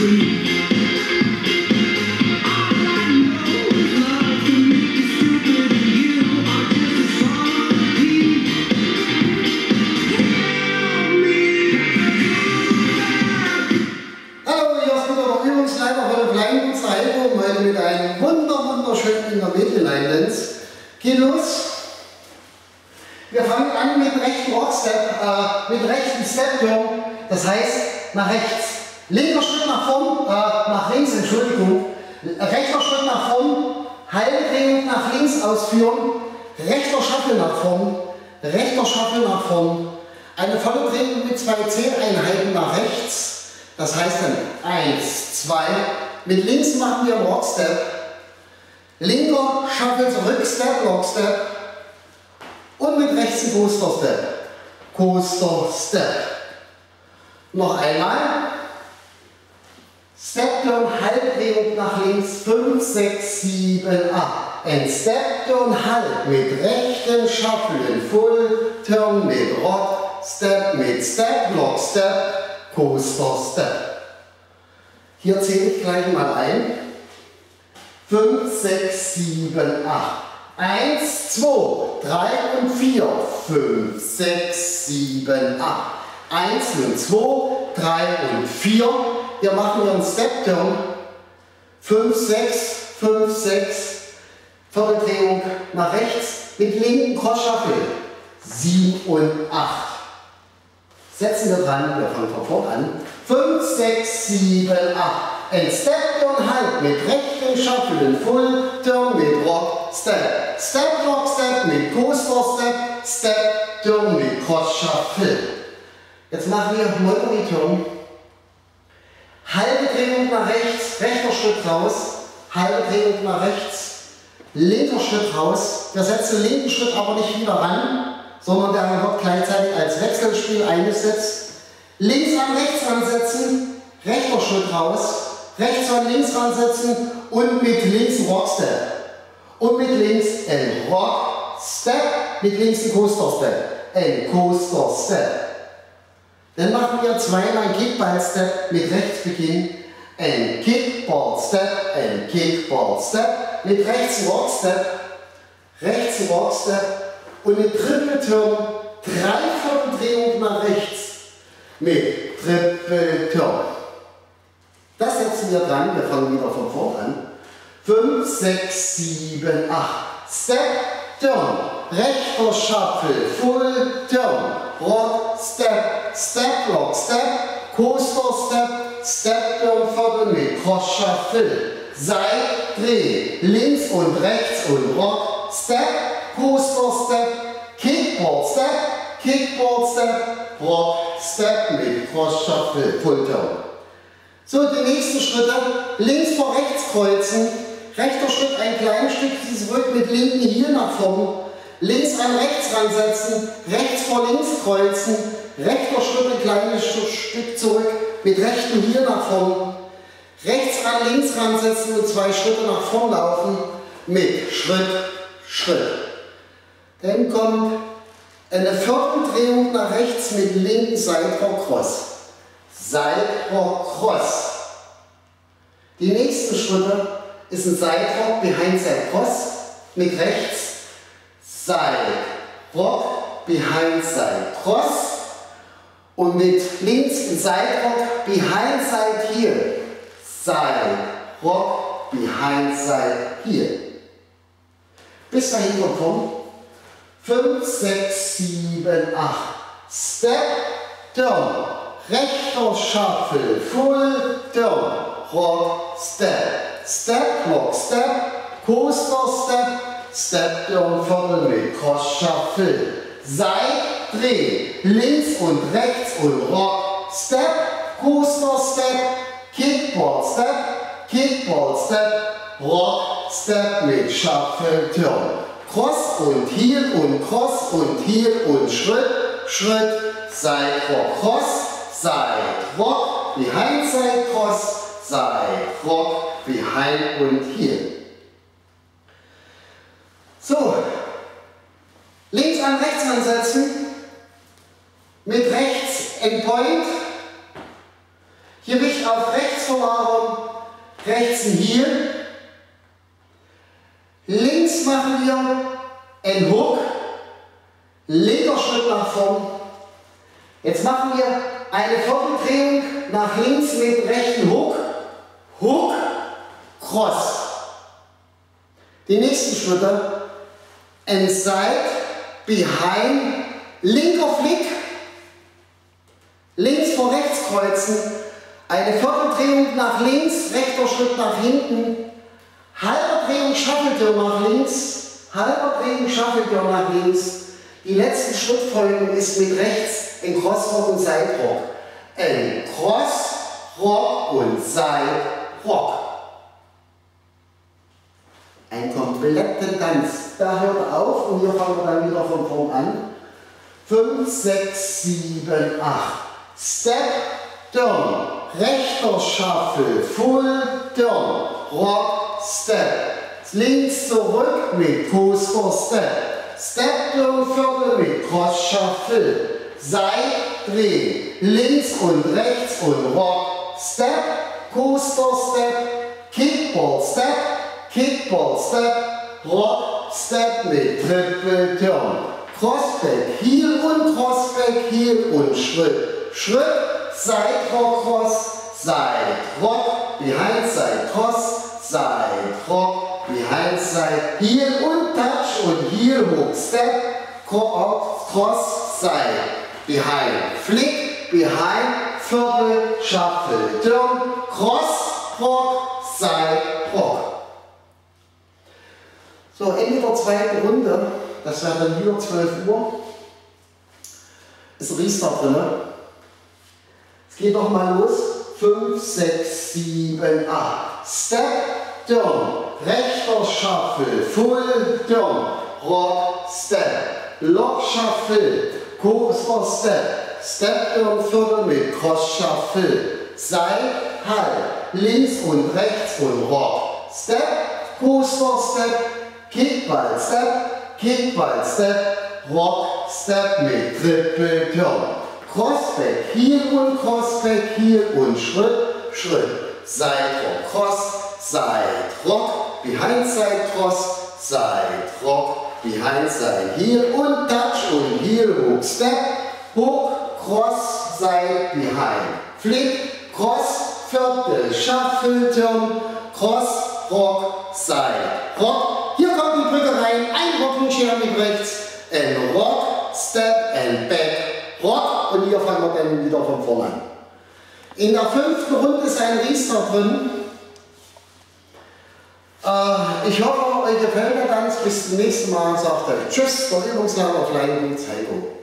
Mit einem wunderschönen Intermediate Line Dance. Geht los. Wir fangen an mit rechten Rockstep, mit rechten Step Turn, das heißt nach rechts. Linker Schritt nach vorn, nach links, Entschuldigung. Rechter Schritt nach vorn, halbe Drehung nach links ausführen, rechter Shuffle nach vorn, rechter Shuffle nach vorn. Eine volle Drehung mit 2 Zähleinheiten nach rechts, das heißt dann 1, 2. Mit links machen wir einen Rockstep, linker Shuffle zurück, Step, Lockstep und mit rechts ein Coaster Step, Coaster Step. Noch einmal, Step Turn, Halbdrehung nach links, 5, 6, 7, 8. Ein Step Turn, Halb mit rechten Shuffle, Full Turn mit Rock Step, mit Step, Lockstep, Coaster Step. Hier zähle ich gleich mal ein. 5, 6, 7, 8. 1, 2, 3 und 4. 5, 6, 7, 8. 1 und 2, 3 und 4. Hier machen wir einen Step Turn. 5, 6, 5, 6. Vierteldrehung nach rechts mit linken Cross Shuffle. 7 und 8. Setzen wir dran, wir fangen von vorn an. 5, 6, 7, 8. Ein Step Turn Halb mit rechten Shuffle, Full Turn mit Rock Step. Step Rock Step mit Coaster Step, Step Turn mit Cross Shuffle. Jetzt machen wir Multi Turn. Halbe Drehung nach rechts, rechter Schritt raus, halbe Drehung nach rechts, linker Schritt raus. Wir setzen den linken Schritt aber nicht wieder ran, sondern der wird gleichzeitig als Wechselspiel eingesetzt. Links an rechts ransetzen, rechter Schritt raus, rechts an links ransetzen und mit links ein Rockstep. Und mit links ein Rockstep, mit links ein Coaster Step. Ein Coaster Step. Dann machen wir zweimal einen Kickball Step mit rechts Beginn. Ein Kickball Step, ein Kickball Step, mit rechts ein Rockstep, rechts ein Rockstep und eine Triple Turn, 3/4 Drehung nach rechts. Mit Triple Turn. Das setzen wir dran, wir fangen wieder von vorn an. 5, 6, 7, 8. Step, Turn, rechter Shuffle, Full Turn, Rock, Step, Step, Rock, Step, Coaster Step, Step Turn, Viertel mit Cross Shuffle, Seit, Dreh, links und rechts und Rock, Step, Coaster Step, Kickboard Step, Kickboard Step, Rock, Step mit Cross Shuffle, Full Turn. So, die nächsten Schritte, links vor rechts kreuzen, rechter Schritt ein kleines Stück zurück mit linken hier nach vorn, links an rechts ransetzen, rechts vor links kreuzen, rechter Schritt ein kleines Stück zurück mit rechten hier nach vorn, rechts an links ransetzen und 2 Schritte nach vorn laufen mit Schritt, Schritt. Dann kommt eine Vierteldrehung nach rechts mit linken Sidewalk Cross. Sidewalk Cross. Die nächsten Schritte ist ein Sidewalk Behind Side Cross mit rechts. Sidewalk Behind Side Cross. Und mit links ein Sidewalk Behind Side Heel. Sidewalk Behind Side Heel. Bis dahin kommen. 5, 6, 7, 8. Step, Turn, rechter Shuffle, Full Turn, Rock, Step, Step, Rock, Step, Coaster Step, Step Turn, Viertel mit Cross Shuffle, Seit, Dreh, links und rechts und Rock, Step, Coaster Step, Kickboard Step, Kickboard Step, Rock, Step mit Shuffle, Turn. Cross und Heel und Cross und Heel und Schritt, Schritt, Side Rock, Cross, Side Rock, Behind Side Cross, Side Rock, Behind und Heel. So, links an rechts ansetzen, mit rechts Endpoint. Gewicht auf rechts verlagern, rechts ein Heel. Links machen wir einen Hook, linker Schritt nach vorn. Jetzt machen wir eine Vierteldrehung nach links mit dem rechten Hook, Hook, Cross. Die nächsten Schritte, Inside, Behind, linker Flick, links vor rechts kreuzen, eine Vierteldrehung nach links, rechter Schritt nach hinten, halber Drehung Shuffle-Turn nach links, halber Drehung Shuffle-Turn nach links. Die letzten Schrittfolgen ist mit rechts ein Cross-Rock und Side-Rock. Ein Cross, Rock und Side-Rock. Ein kompletten Tanz. Da hört er auf und hier fangen wir dann wieder von vorn an. 5, 6, 7, 8. Step, Turn. Rechter Shuffle, Full Turn. Rock, Step. Links zurück mit Coaster Step. Step Turn Viertel mit Cross Shuffle. Side, Dreh. Links und rechts und Rock, Step. Coaster Step. Kickball Step. Kickball Step, Rock Step mit Triple Turn. Crossback, Heel und Crossback, Heel und Schritt. Schritt, Side Rock Cross, Side Rock, Behind Side Cross, Side Rock, Behind Side Heel und Touch und Heel Hook Step, Cross, Side, Behind, Flick, Behind, Viertel, Shuffle, Turn, Cross, Rock, Side Rock. So, Ende der zweiten Runde, das wäre dann wieder 12 Uhr, ist ein Restart drin. Es geht nochmal los. 5, 6, 7, 8. Step, Turn, rechter Shuffle, Full Turn, Rock, Step, Lock Shuffle, Coaster Step, Step Turn Viertel mit Cross Shuffle, Side, Halb, links und rechts und Rock, Step, Coaster Step, Kickball Step, Rock Step mit Triple Turn. Crossback, Heel und Crossback, Heel und Schritt, Schritt. Side Rock, Cross, Side Rock, Behind Side Cross, Side Rock, Behind Side Heel und Touch und Heel Hook Step, Hook, Cross, Side, Behind. Flick, Cross, Viertel, Shuffle Turn, Cross, Rock, Side, Rock. Hier kommt die Brücke rein, ein Rocking Chair mit rechts, ein Rock, Step and Back, Rock und hier fangen wir dann wieder von vorne an. In der 5. Runde ist ein Restart drin. Ich hoffe, euch gefällt der Tanz. Bis zum nächsten Mal. Sagt euch Tschüss, der Übungslager auf Leinwand Heiko.